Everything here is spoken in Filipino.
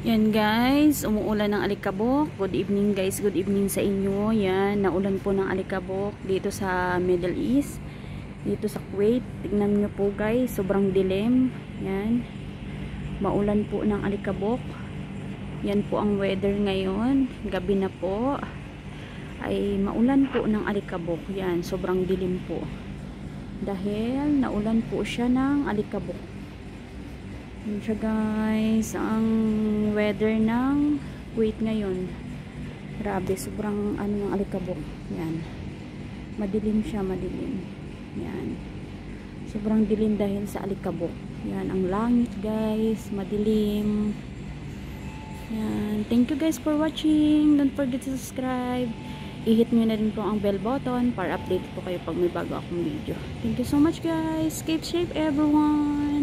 Yan guys, umuulan ng alikabok. Good evening guys, good evening sa inyo. Yan, naulan po ng alikabok dito sa Middle East. Dito sa Kuwait. Tignan nyo po guys, sobrang dilim. Yan, maulan po ng alikabok. Yan po ang weather ngayon. Gabi na po. Ay maulan po ng alikabok. Yan, sobrang dilim po. Dahil naulan po siya ng alikabok. Yun siya guys, ang weather ng Kuwait ngayon. Grabe, sobrang ano ng alikabok. Yan. Madilim siya, madilim. Yan. Sobrang dilim dahil sa alikabok. Yan, ang langit guys, madilim. Yan. Thank you guys for watching. Don't forget to subscribe. I-hit nyo na rin po ang bell button para update po kayo pag may bago akong video. Thank you so much guys. Keep safe everyone.